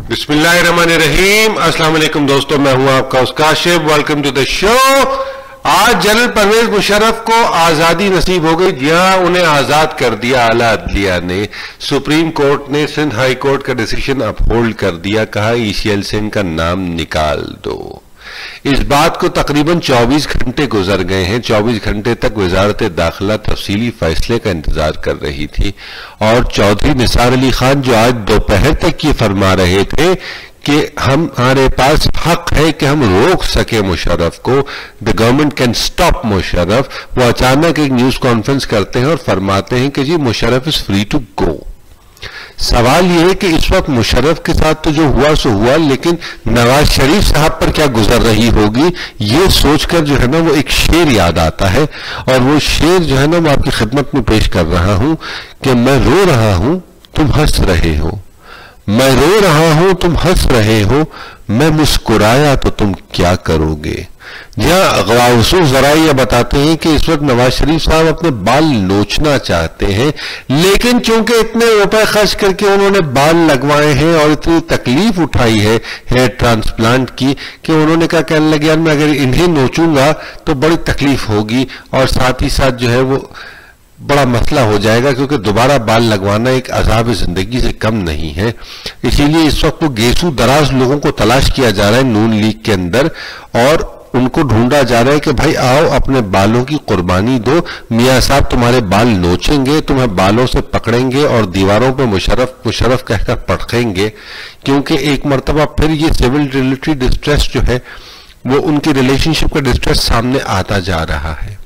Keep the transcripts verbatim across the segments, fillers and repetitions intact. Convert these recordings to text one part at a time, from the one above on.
बिस्मिल्लाहिर्रहमानिर्रहीम। अस्सलाम वालेकुम दोस्तों, मैं हूं आपका Kashif. Welcome to the show. आज जनरल परवेज मुशर्रफ को आजादी नसीब हो गई। जहां उन्हें आजाद कर दिया आला अदलिया ने, सुप्रीम कोर्ट ने सिंध हाई कोर्ट का डिसीजन अपहोल्ड कर दिया। कहा ईसीएल सिंह का नाम निकाल दो। इस बात को तकरीबन चौबीस घंटे गुजर गए हैं। चौबीस घंटे तक वजारत दाखिला तफसीली फैसले का इंतजार कर रही थी और चौधरी निसार अली खान जो आज दोपहर तक ये फरमा रहे थे कि हमारे पास हक है कि हम रोक सके मुशर्रफ को, the government can stop Musharraf, वो अचानक एक न्यूज कॉन्फ्रेंस करते हैं और फरमाते हैं कि जी Musharraf is free to go. सवाल यह है कि इस वक्त मुशर्रफ के साथ तो जो हुआ सो हुआ, लेकिन नवाज शरीफ साहब पर क्या गुजर रही होगी, ये सोचकर जो है ना वो एक शेर याद आता है। और वो शेर जो है ना मैं आपकी खिदमत में पेश कर रहा हूं कि मैं रो रहा हूं तुम हंस रहे हो, मैं रो रहा हूं तुम हंस रहे हो, मैं मुस्कुराया तो तुम क्या करोगे। जहां गवासूस जरा ये बताते हैं कि इस वक्त नवाज शरीफ साहब अपने बाल नोचना चाहते हैं, लेकिन चूंकि इतने रुपए खर्च करके उन्होंने बाल लगवाए हैं और इतनी तकलीफ उठाई है हेयर ट्रांसप्लांट की कि उन्होंने क्या कहने लगे, यार मैं अगर इन्हें नोचूंगा तो बड़ी तकलीफ होगी और साथ ही साथ जो है वो बड़ा मसला हो जाएगा, क्योंकि दोबारा बाल लगवाना एक अजाब जिंदगी से कम नहीं है। इसीलिए इस वक्त वो गेसू दराज लोगों को तलाश किया जा रहा है नून लीग के अंदर और उनको ढूंढा जा रहा है कि भाई आओ अपने बालों की कुर्बानी दो, मियां साहब तुम्हारे बाल नोचेंगे, तुम्हें बालों से पकड़ेंगे और दीवारों पे मुशर्रफ मुशर्रफ कहकर पटकेंगे। क्योंकि एक मरतबा फिर ये सिविल रिलेटरी डिस्ट्रेस जो है वो उनकी रिलेशनशिप का डिस्ट्रेस सामने आता जा रहा है।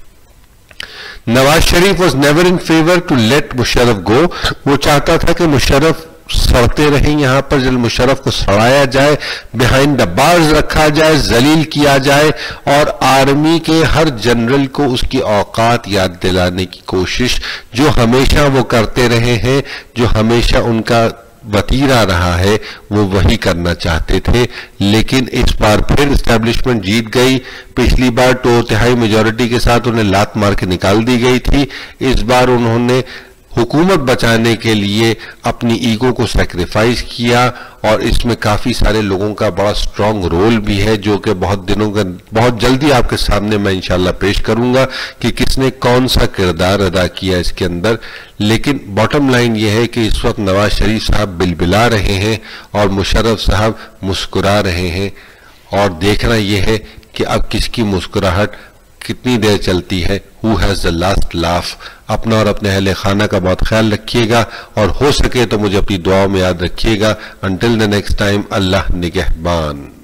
Nawaz Sharif was never in favour to let Musharraf go. वो चाहता था कि मुशर्रफ सड़ते रहें यहां पर, जब मुशर्रफ को सड़ाया जाए, बिहाइंड द बार्स रखा जाए, जलील किया जाए और आर्मी के हर जनरल को उसकी औकात याद दिलाने की कोशिश जो हमेशा वो करते रहे हैं, जो हमेशा उनका वतीरा रहा है, वो वही करना चाहते थे। लेकिन इस बार फिर एस्टैब्लिशमेंट जीत गई। पिछली बार तो तिहाई मेजॉरिटी के साथ उन्हें लात मार के निकाल दी गई थी। इस बार उन्होंने हुकूमत बचाने के लिए अपनी ईगो को सैक्रिफाइस किया और इसमें काफी सारे लोगों का बड़ा स्ट्रांग रोल भी है, जो कि बहुत दिनों का बहुत जल्दी आपके सामने मैं इंशाल्लाह पेश करूंगा कि किसने कौन सा किरदार अदा किया इसके अंदर। लेकिन बॉटम लाइन यह है कि इस वक्त नवाज शरीफ साहब बिलबिला रहे हैं और मुशर्रफ साहब मुस्कुरा रहे हैं और देखना यह है कि अब किसकी मुस्कुराहट कितनी देर चलती है। Who has the last laugh. अपना और अपने अहले खाना का बहुत ख्याल रखिएगा और हो सके तो मुझे अपनी दुआओं में याद रखिएगा। अंटिल द नेक्स्ट टाइम, अल्लाह निगहबान।